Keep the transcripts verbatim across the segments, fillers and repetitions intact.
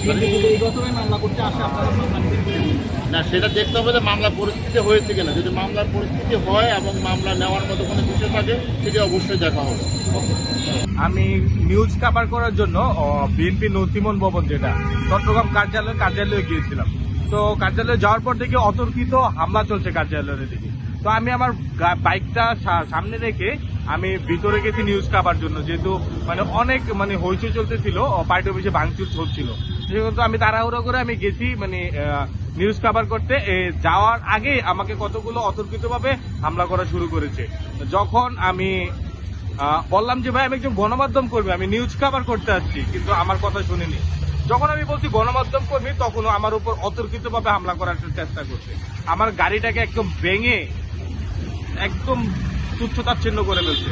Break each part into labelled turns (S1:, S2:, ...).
S1: না, সেটা দেখতে হবে যে মামলা পরিস্থিতি হয়েছে কিনা। যদি মামলার পরিস্থিতি হয় এবং মামলা নেওয়ার মতো কোনো বিষয় থাকে সেটা অবশ্যই দেখা হবে।
S2: আমি নিউজ কভার করার জন্য বিএনপি নথিমন ভবন যেটা চট্টগ্রাম কার্যালয় কার্যালয়ে গিয়েছিলাম। তো কার্যালয়ে যাওয়ার পর থেকে অতর্কিত হামলা চলছে কার্যালয়ের দিকে। তো আমি আমার বাইকটা সামনে রেখে আমি ভিতরে গেছি নিউজ কভার জন্য, যেহেতু মানে অনেক মানে হইচই চলতেছিল, পার্টি অফিসে ভাঙচুর হচ্ছিল। সেহেতু আমি তাড়াহুড়ো করে আমি গেছি মানে নিউজ কভার করতে। যাওয়ার আগে আমাকে কতগুলো অতর্কিতভাবে হামলা করা শুরু করেছে। যখন আমি বললাম যে ভাই আমি একজন গণমাধ্যম কর্মী, আমি নিউজ কভার করতে আসছি, কিন্তু আমার কথা শুনেনি। যখন আমি বলছি গণমাধ্যম কর্মী, তখনও আমার উপর অতর্কিতভাবে হামলা করার চেষ্টা করছে। আমার গাড়িটাকে একদম ভেঙে একদম তুচ্ছতাচ্ছিন্ন করে ফেলছে।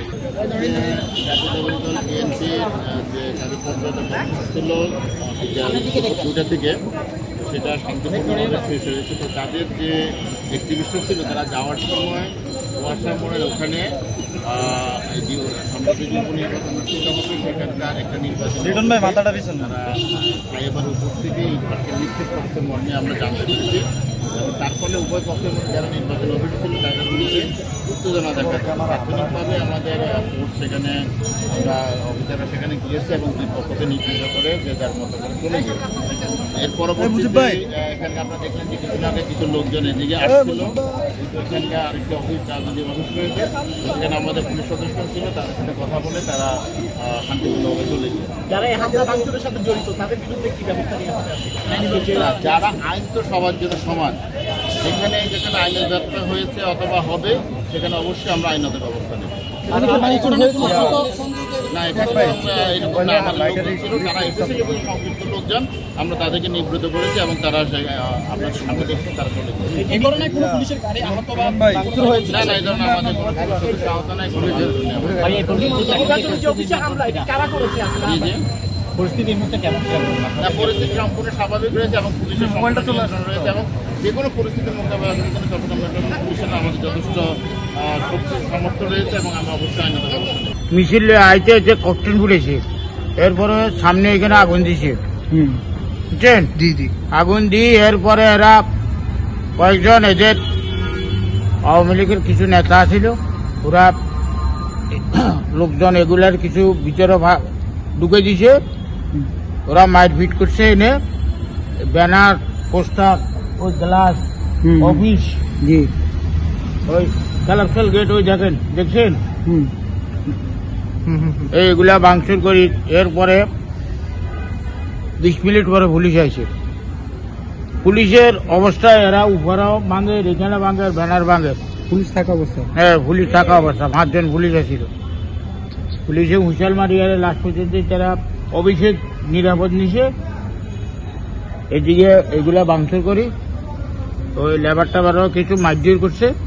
S1: দুটা থেকে সেটা শান্তিপূর্ণভাবে শেষ হয়েছে। তো তাদের যে এক্টিভিস্ট ছিল তারা যাওয়ার সময় কুয়াশা মোড়ের ওখানে সম্প্রতি যে উপনির্বাচন অনুষ্ঠিত হবে সেখানকার একটা নির্বাচন তারা ফ্লাইওভার উপর থেকে এই নিক্ষেপ করতে মর্মে আমরা জানতে পেরেছি। তার ফলে উভয় পক্ষের মধ্যে যারা নির্বাচন অফিসে ছিল তাদের বিরুদ্ধে উত্তেজনা দেখা যায়। তাৎক্ষণিকভাবে আমাদের ফোর্স সেখানে আমরা অফিসাররা সেখানে গিয়েছে এবং দুই পক্ষকে নির্দেশ করে যে যার মতো করে চলে গিয়েছে। এর পরবর্তীতে এখানে আমরা দেখলেন যে কিছুদিন আগে কিছু লোকজন এদিকে আসছিল, কিন্তু এখানকার আরেকটি অফিস রাজনৈতিক অফিস রয়েছে, সেখানে আমাদের পুলিশ সদস্য ছিল, তাদের সাথে কথা বলে তারা শান্তিপূর্ণভাবে চলে গিয়েছে।
S3: যারা এই হামলা ভাঙচুরের সাথে জড়িত তাদের বিরুদ্ধে কি ব্যবস্থা নিয়ে আসতে আছে?
S1: যারা আইন তো সবার জন্য সমান, সেখানে যেখানে আইনের ব্যবস্থা হয়েছে অথবা হবে সেখানে অবশ্যই আমরা আইনত ব্যবস্থা নেব। না, এখানে এরকম না, আমাদের লোকজন ছিল, তারা এসেছে এবং সংযুক্ত লোকজন, আমরা তাদেরকে নিবৃত্ত করেছি এবং তারা আপনার সামনে দেখছে তারা চলে গেছে। না না, এই ধরনের আমাদের কোনো পুলিশ আহত নাই, কোনো
S3: পরিস্থিতির মধ্যে কেমন
S1: না, পরিস্থিতি সম্পূর্ণ স্বাভাবিক রয়েছে এবং পুলিশের নিয়ন্ত্রণ রয়েছে এবং যে কোনো পরিস্থিতির মোকাবেলা করার জন্য চট্টগ্রাম মেট্রো পুলিশের আমাদের যথেষ্ট শক্তি সামর্থ্য রয়েছে এবং আমরা অবশ্যই আইনত ব্যবস্থা নেব।
S4: মিছিল আইতে যে ককটেল ফুটেছে, এরপরে সামনে এখানে আগুন দিছে, বুঝছেন? জি জি, আগুন দিয়ে এরপরে এরা কয়েকজন এদের আওয়ামী লীগের কিছু নেতা ছিল, ওরা লোকজন এগুলার কিছু ভিতরে ঢুকে দিছে, ওরা মারপিট করছে, এনে ব্যানার পোস্টার ওই গ্লাস অফিস জি ওই কালাপসাল গেট ওই দেখেন দেখছেন এইগুলা ভাঙচুর করি। এরপরে বিশ মিনিট পরে পুলিশ আইছে। পুলিশের অবস্থায় এরা উপরাও ভাঙে, এখানে ভাঙে, ব্যানার ভাঙে।
S2: পুলিশ থাকা অবস্থা?
S4: হ্যাঁ, পুলিশ থাকা অবস্থা, পাঁচজন পুলিশ আসছিল। পুলিশে হুঁশিয়াল মারিয়ারে লাস্ট পর্যন্ত তারা অভিষেক নিরাপদ নিছে। এদিকে এগুলা ভাঙচুর করি, ওই লেবার টাবারও কিছু মারধর করছে।